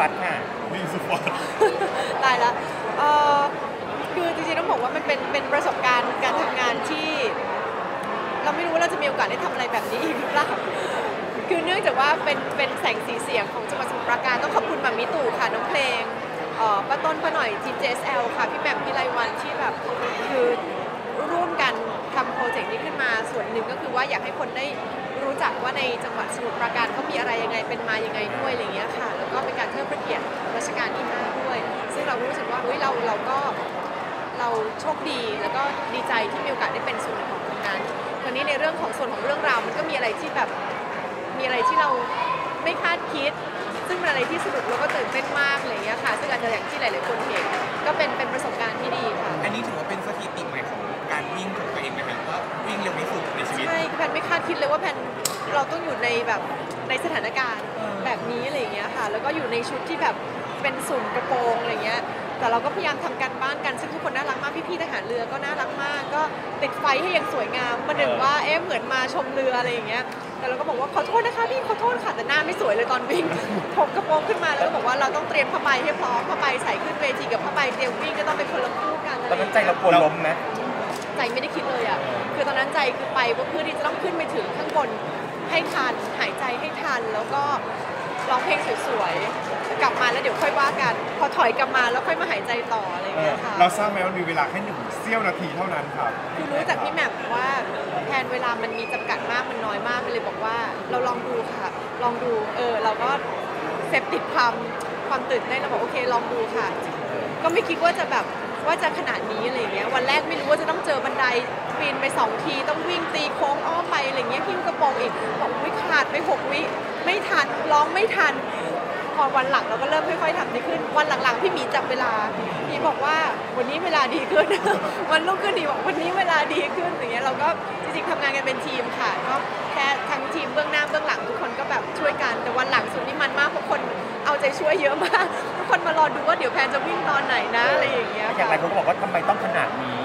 ฟัดค่ะวิ่งสุฟัดตายแล้วคือจริงๆต้องบอกว่ามันเป็นประสบการณ์การทำงานที่เราไม่รู้ว่าเราจะมีโอกาสได้ทำอะไรแบบนี้อีกหรือเปล่าคือเนื่องจากว่าเป็นแสงสีเสียงของจังหวัดสมุทรปราการต้องขอบคุณหม่ามิตู่ค่ะน้องเพลงป้าต้นป้าหน่อยทีม JSL ค่ะพี่แหม่มพี่ไลวันที่แบบคือร่วมกันทำโปรเจกต์นี้ขึ้นมาส่วนหนึ่งก็คือว่าอยากให้คนได้รู้จักว่าในจังหวัดสมุทรปราการเขามีอะไรยังไงเป็นมายังไงด้วยอะไรอย่างเงี้ยค่ะแล้วก็เป็นการเทิดพระเกียรติรัชกาลที่5ด้วยซึ่งเรารู้สึกว่าเฮ้ยเราโชคดีแล้วก็ดีใจที่มีโอกาสได้เป็นส่วนหนึ่งของตรงนั้นคราวนี้ในเรื่องของส่วนของเรื่องราวมันก็มีอะไรที่แบบมีอะไรที่เราไม่คาดคิดซึ่งเป็นอะไรที่สนุกแล้วก็ตื่นเต้นมากอะไรอย่างเงี้ยค่ะซึ่งอาจจะอย่างที่หลายๆคนเห็นก็เป็นประสบการณ์ที่ดีค่ะอันนี้ถือว่าเป็นสถิติใหม่ของการวิ่งของตัวเองไหมครับว่าวิ่งเร็วที่สุดในชีวิตใช่แพนไม่คาดคิดเลยว่าแพนเราต้องอยู่ในแบบในสถานการณ์แบบนี้อะไรอย่างเงี้ยค่ะแล้วก็อยู่ในชุดที่แบบเป็นสุ่มกระโปรงอะไรเงี้ยแต่เราก็พยายามทำการบ้านกันซึ่งทุกคนน่ารักมากพี่ๆทหารเรือก็น่ารักมากก็ติดไฟให้ยังสวยงามประหนึ่งว่าเหมือนมาชมเรืออะไรอย่างเงี้ยแต่เราก็บอกว่าขอโทษนะคะพี่ขอโทษค่ะแต่หน้าไม่สวยเลยตอนวิ่งถกกระโปรงขึ้นมาแล้วก็บอกว่าเราต้องเตรียมผ้าใบให้พร้อมผ้าใบใส่ขึ้นเวทีกับผ้าใบเตรียมวิ่งก็ต้องเป็นคนละคู่กันตอนนั้นใจเรากลัวล้มไหมใจไม่ได้คิดเลยอ่ะคือตอนนั้นใจคือไปเพื่อที่จะต้องขึ้นไปถึงข้างบนให้ทันหายใจให้ทันแล้วก็ร้องเพลงสวยๆกลับมาแล้วเดี๋ยวค่อยว่ากันพอถอยกลับมาแล้วค่อยมาหายใจต่ออะไรอย่างเงี้ยค่ะเราทราบไหมว่ามีเวลาแค่1 เสี้ยวนาทีเท่านั้นครับคือรู้จากพี่แหม่มว่าแทนเวลามันมีจำกัดมากมันน้อยมากเลยบอกว่าเราลองดูค่ะลองดูเราก็เสพติดความตื่นเต้นเราบอกโอเคลองดูค่ะก็ไม่คิดว่าจะแบบว่าจะขนาดนี้อะไรเงี้ยวันแรกไม่รู้ว่าจะต้องเจอบันไดปีนไป2 ทีต้องวิ่งตีโค้งอ้อมไปอะไรเงี้ยหิ้วกระโปรงอีกบอกวิขาดไป6 วิไม่ทันร้องไม่ทันพอวันหลังเราก็เริ่มค่อยๆทำดีขึ้นวันหลังๆพี่หมีจับเวลาพี่บอกว่าวันนี้เวลาดีขึ้น วันรุ่งขึ้นดีบอกวันนี้เวลาดีขึ้นอย่างเงี้ยเราก็จริงๆทำงานกันเป็นทีมค่ะก็แค่ทั้งทีมเบื้องหน้าเบื้องหลังทุกคนก็แบบช่วยกันแต่วันหลังสุดนี่มันมากเพราะคนเอาใจช่วยเยอะมากทุกคนมารอดูว่าเดี๋ยวแพนจะวิ่งตอนไหนนะอะไรอย่างเงี้ยอย่างไรคนก็บอกว่าทำไมต้องขนาดนี้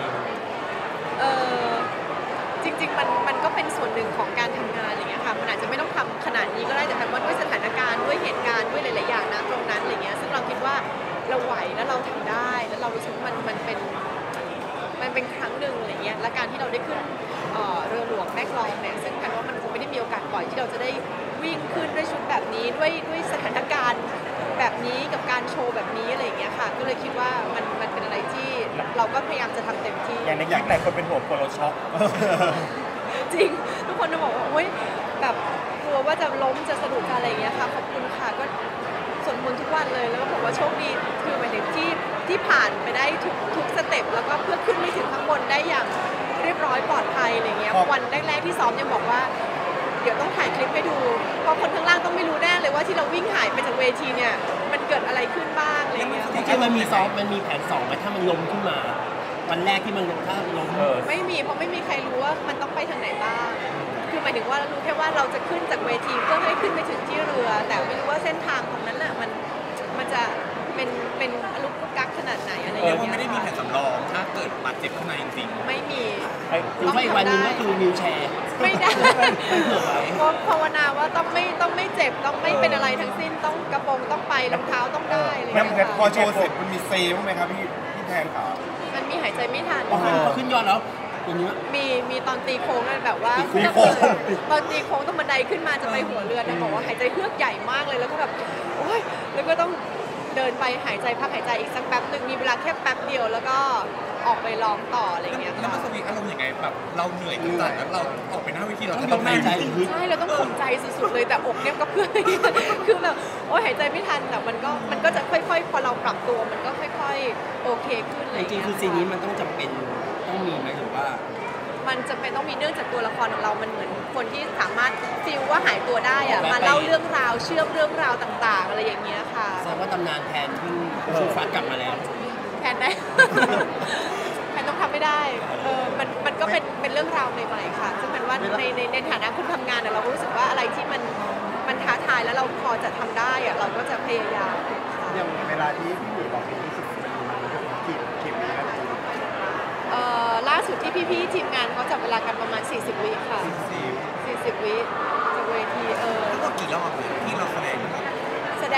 จริงๆมันก็เป็นส่วนหนึ่งของการทำงานอะไรเงี้ยค่ะมันอาจจะไม่ต้องทำขนาดนี้ก็ได้แต่แพนว่าด้วยสถานการณ์ด้วยเหตุการณ์ด้วยหลายๆอย่างนะตรงนั้นอะไรเงี้ยซึ่งเราคิดว่าเราไหวแล้วเราทำได้แล้วเรารู้สึกมันเป็นครั้งหนึ่งอะไรเงี้ยและการที่เราได้ขึ้นเรือหลวงแม่กลองเนี่ยซึ่งแพนว่ามันคงไม่ได้มีโอกาสบ่อยที่เราจะได้วิ่งขึ้นด้วยชุดแบบนี้ด้วยสถานการณ์แบบนี้กับการโชว์แบบนี้อะไรอย่างเงี้ยค่ะก็เลยคิดว่ามันเป็นอะไรที่เราก็พยายามจะทำเต็มที่อย่างในคลิปหลายคนเป็นห่วงกลัวเราช็อกจริงทุกคนจะบอกว่าโอ๊ยแบบกลัวว่าจะล้มจะสะดุดอะไรอย่างเงี้ยค่ะขอบคุณค่ะก็สวดมนต์ทุกวันเลยแล้วก็บอกว่าโชคดีคือหมายถึงที่ผ่านไปได้ทุกสเต็ปแล้วก็เพื่อขึ้นไปถึงข้างบนได้อย่างเรียบร้อยปลอดภัยอะไรเงี้ยวันแรกๆที่ซ้อมยังบอกว่าเดี๋ยวต้องถ่ายคลิปให้ดูเพราะคนข้างล่างต้องไม่รู้แน่เลยว่าที่เราวิ่งหายไปจากเวทีเนี่ยมันเกิดอะไรขึ้นบ้างอะไรเงี้ยจริงๆมันมีซ้อมมันมีแผน2ไหมถ้ามันล้มขึ้นมาวันแรกที่มันลงถ้าล้มไม่มีเพราะไม่มีใครรู้ว่ามันต้องไปทางไหนบ้างคือหมายถึงว่าเรารู้แค่ว่าเราจะขึ้นจากเวทีเพื่อให้ขึ้นไปถึงที่เรือแต่ไม่รู้ว่าเส้นทางตรงนั้นน่ะมันจะเป็นอลุกกักขนาดไหนอะไรอย่างเงี้ยว่าไม่ได้มีแผนสำรองถ้าเกิดบาดเจ็บข้างในจริงๆไม่มีคือว่าอีกวันนึงก็คือวิวแชร์ไม่ได้ภาวนาว่าต้องไม่เจ็บต้องไม่เป็นอะไรทั้งสิ้นต้องกระโปรงต้องไปรองเท้าต้องได้อะไรอย่างเงี้ยพอโชว์เสร็จมันมีเซลไหมครับพี่แทนขามันมีหายใจไม่ทันขึ้นยอดแล้วมีตอนตีโค้งแบบว่าตอนตีโค้งต้องบันไดขึ้นมาจะไปหัวเรือนะบอกว่าหายใจเฮือกใหญ่มากเลยแล้วก็แบบโอ๊ยแล้วก็ต้องเดินไปหายใจพักหายใจอีกสักแป๊บหนึ่งมีเวลาแค่แป๊บเดียวแล้วก็ออกไปร้องต่ออะไรเงี้ยแล้วมันสวีทอารมณ์ยังไงแบบเราเหนื่อยจัดแล้วเราออกไปหน้าเวทีเราต้องหายใจใช่เราต้องข่มใจสุดๆเลยแต่อกเนี่ยก็เพื่อนคือแบบโอ๊ยหายใจไม่ทันแต่มันก็จะค่อยๆพอเราปรับตัวมันก็ค่อยๆโอเคขึ้นเลยจริงๆคือซีนนี้มันต้องจำเป็นต้องมีไหมหรือว่ามันจะเป็นต้องมีเนื่องจากตัวละครของเรามันเหมือนคนที่สามารถฟีลว่าหายตัวได้อะมาเล่าเรื่องราวเชื่อมเรื่องราวต่างๆอะไรอย่างเงี้ยค่ะแสดงว่าตำนานแทนที่ชูฟัดกลับมาแล้วแทนได้แทนต้องทำไม่ได้มันก็เป็นเรื่องราวใหม่ๆค่ะซึ่งเป็นว่าในฐานะคนทำงานเรารู้สึกว่าอะไรที่มันท้าทายแล้วเราพอจะทำได้อะเราก็จะพยายามอย่างเวลาที่พี่หมีบอกเป็น20 นาทีมันกี่วินาทีล่าสุดที่พี่ๆทีมงานเขาจับเวลากันประมาณ40 วิค่ะ40 วิจากเวทีทั้งหมดกี่รอบที่เราแสดงทั้งหม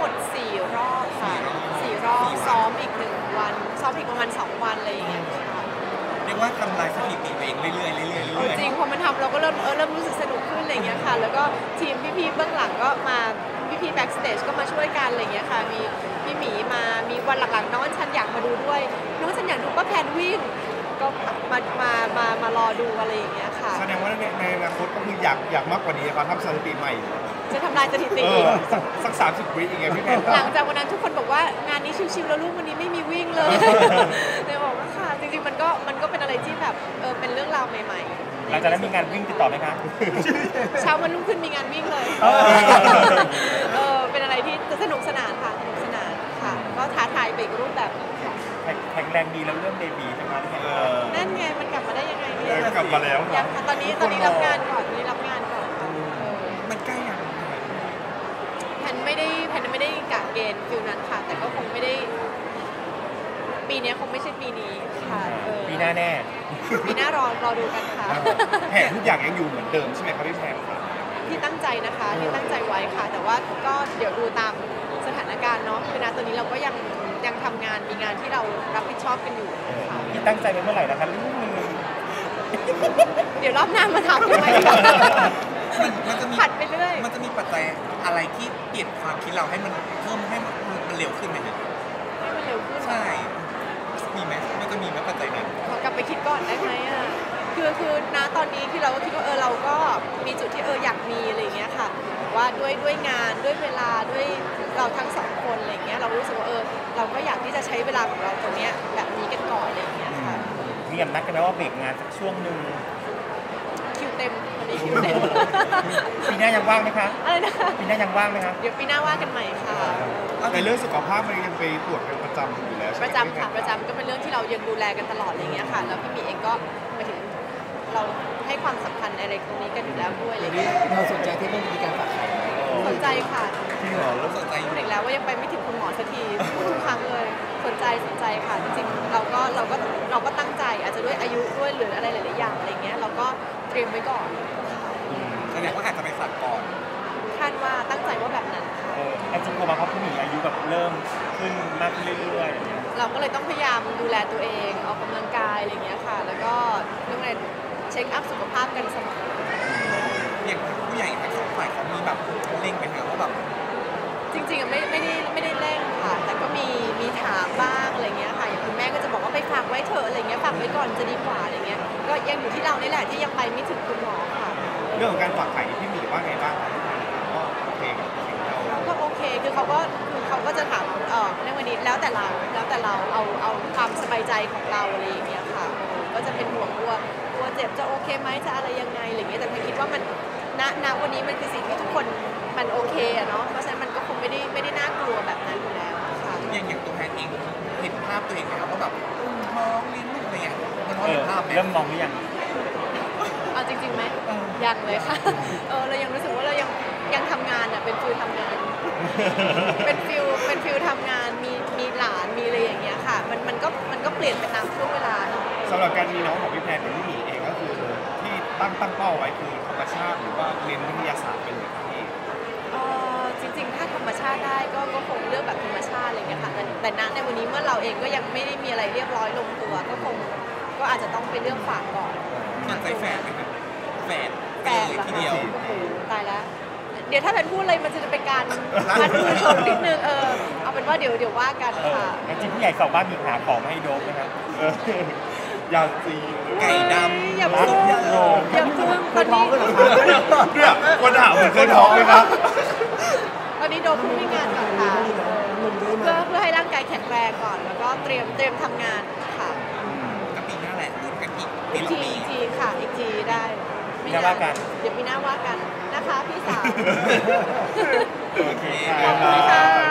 มด4 รอบค่ะ4 รอบซ้อมอีก1 วันซ้อมอีกประมาณ2 วันอะไรอย่างเงี้ยค่ะเรียกว่าทำลายสถิติตัวเองเรื่อยๆเรื่อยๆเรื่อยจริงพอมันทำเราก็เริ่มรู้สึกสนุกขึ้นอะไรอย่างเงี้ยค่ะแล้วก็ทีมพี่ๆเบื้องหลังก็มาพี่ๆแบ็กสเตจก็มาช่วยกันอะไรอย่างเงี้ยค่ะมีพี่หมีมามีวันหลังๆน้องฉันอยากมาดูด้วยน้องฉันอยากดูป้าแพนวิ่งก็มารอดูอะไรอย่างเงี้ยค่ะแสดงว่าในอนาคตก็คืออยากมากกว่านี้ครับทำสถิติใหม่จะทำลายสถิติสัก30 วิอีกไงพี่แพนหลังจากวันนั้นทุกคนบอกว่างานนี้ชิวๆแล้วลูกวันนี้ไม่มีวิ่งเลย เลยบอกว่าค่ะจริงๆมันก็เป็นอะไรที่แบบเป็นเรื่องราวใหม่ๆหลังจากนั้นมีงานวิ่งติดต่อไหมคะเช้าวันรุ่งขึ้นมีงานวิ่งเลย เป็นอะไรที่สนุกสนานค่ะสนุกสนานค่ะ ก็ท้าทายไปอีกรูปแบบหนึ่งค่ะแข็งแรงดีแล้วเริ่มเบบีใช่ไหมพี่แพนนั่นไงมันกลับมาได้ยังไงเนี่ยกลับมาแล้วยังค่ะตอนนี้รับงานก่อนค่ะๆมันใกล้ยังแพนไม่ได้กะเกณฑ์ฟิลนั้นค่ะ แต่ก็คงไม่ได้ ปีนี้คงไม่ใช่ปีนี้ค่ะปีหน้าแน่ปีหน้ารอดูกันค่ะแผนทุกอย่างยังอยู่เหมือนเดิมใช่ไหมครับพี่แพนครับที่ตั้งใจนะคะที่ตั้งใจไว้ค่ะ แต่ว่าก็เดี๋ยวดูตามสถานการณ์เนาะคือณตอนนี้เราก็ยังทำงานมีงานที่เรารับผิดชอบกันอยู่ค่ะที่ตั้งใจไว้เมื่อไหร่นะคะลูกมือเดี๋ยวรอบหน้ามาทำได้ไหมมันจะมีผัดไปเรื่อยมันจะมีปัจจัยอะไรที่เปลี่ยนความคิดเราให้มันเพิ่มให้มันเร็วขึ้นไหมฮะให้มันเร็วขึ้นใช่มีไหมมันจะมีไหมปัจจัยนั้นขอกลับไปคิดก่อนได้ไหมอ่ะคือณตอนนี้ที่เราก็คิดว่าเราก็มีจุดที่อยากมีอะไรอย่างเงี้ยค่ะแต่ว่าด้วยงานด้วยเวลาด้วยเราทั้งสองคนอะไรอย่างเงี้ยเรารู้สึกว่าเราก็อยากที่จะใช้เวลาของเราตรงเนี้ยแบบนี้กันก่อนอะไรอย่างเงี้ยค่ะมีกำนัดกันไหมว่าเบรกงานสักช่วงหนึ่งคิวเต็มวันนี้คิวเต็มปีหน้ายังว่างไหมคะอะไรนะคะปีหน้ายังว่างไหมคะเดี๋ยวปีหน้าว่ากันใหม่ค่ะในเรื่องสุขภาพมันยังไปตรวจเป็นประจำอยู่แล้วใช่ไหมประจำค่ะประจำก็เป็นเรื่องที่เรายังดูแลกันตลอดอะไรอย่างเงี้ยค่ะแล้วพี่หมีเองก็หมายถึงเราให้ความสำคัญอะไรตรงนี้กันอยู่แล้วด้วยอะไรอย่างเงี้ยเราสนใจที่ต้องมีการฝากไข่ไหมสนใจค่ะที่เหรอแล้วสนใจอพูยู่ดอีกแล้วว่ายังไปไม่ถึงคุณหมอสักทีพูดทุกครั้งเลยสนใจค่ะจริงๆเราก็ตั้งใจอาจจะด้วยอายุด้วยหรืออะไรหลายๆอย่างอะไรเงี้ยเราก็เตรียมไว้ก่อนแสดงว่าอาจจะไปสัตว์ก่อนคาดว่าตั้งใจว่าแบบนั้นค่ะไอ้จริงๆพอมาเพราะพี่หมีอายุแบบเริ่มขึ้นมากขึ้นเรื่อยๆอย่างเงี้ยเราก็เลยต้องพยายามดูแลตัวเองออกกำลังกายอะไรเงี้ยค่ะ แล้วก็เรื่องอะไรเช็คอัพสุขภาพกันเสมออย่างผู้ใหญ่ทั้งสองฝ่ายเขามีแบบเล็งไปหาว่าแบบจริงๆอะไม่ได้เร่งค่ะ แต่ก็มีถามบ้างอะไรเงี้ยค่ะอย่างคุณแม่ก็จะบอกว่าไปฝากไว้เถอะอะไรเงี้ยฝากไว้ก่อนจะดีกว่าอะไรเงี้ยก็ยังอยู่ที่เรานี่แหละที่ยังไปไม่ถึงคุณหมอค่ะเรื่องของการฝากไข่นี่พี่หมีว่าไงบ้างครับก็โอเคกับสิ่งที่เราเราก็โอเคคือเขาก็จะถามในวันนี้แล้วแต่เราเอาความสบายใจของเราอะไรอย่างเงี้ยค่ะก็จะเป็นห่วงกลัวเจ็บจะโอเคไหมจะอะไรยังไงอะไรเงี้ยแต่พี่คิดว่ามันณวันนี้มันคือสิ่งที่ทุกคนมันโอเคอะเนาะเพราะฉะนั้นมันก็คงไม่ได้น่ากลัวแบบนั้นอยู่แล้วค่ะอย่างตัวแทนเองเห็นภาพตัวเองไหมครับว่าแบบอุ้มท้องเลี้ยงลูกอะไรอย่างเงี้ยมันพอเห็นภาพไหมเริ่มมองหรือยังเอาจริงๆไหมยังเลยค่ะเรายังรู้สึกว่าเรายังทำงานอ่ะเป็นฟิลทำงาน เป็นฟิลทำงานมีหลานมีอะไรอย่างเงี้ยค่ะมันก็เปลี่ยนไปตามช่วงเวลาเนาะสำหรับการมีน้องของพี่แพนกับพี่หมีเองก็คือที่ตั้งเป้าไว้คือธรรมชาติหรือว่าเรียนวิทยาศาสตร์เป็นเลยครับพี่จริงๆถ้าธรรมชาติได้ก็คงเลือกแบบธรรมชาติอะไรอย่างเงี้ยค่ะแต่ณในวันนี้เมื่อเราเองก็ยังไม่ได้มีอะไรเรียบร้อยลงตัวก็อาจจะต้องไปเลือกฝากก่อนสนใจแฝดไหมครับแฝดแต่เลยละทีเดียวโอ้โหตายแล้ว เดี๋ยวถ้าเป็นพูดอะไรมันจะเป็นการมัดมือชมนิดนึงเอาเป็นว่าเดี๋ยวว่ากันค่ะจริงๆผู้ใหญ่สองบ้านมีหาของมาให้โดมนะครับยาซีไก่ดอย่าำพึ่งอย่าพึ่งตอนนี้เนี่ยคนถามเหมือนเคยท้องไหมครับตอนนี้โดมเพิ่งมีงานก่อนค่ะเพื่อให้ร่างกายแข็งแรงก่อน แล้วก็เตรียมทำงานค่ะก็ปีหน้าแหละลุ้นกันอีกปีอีกละทีปีอีกทีค่ะอีกทีได้ไม่ปีหน้าว่ากันเดี๋ยวปีหน้าว่ากันนะคะพี่สาวโอเคขอบคุณค่ะ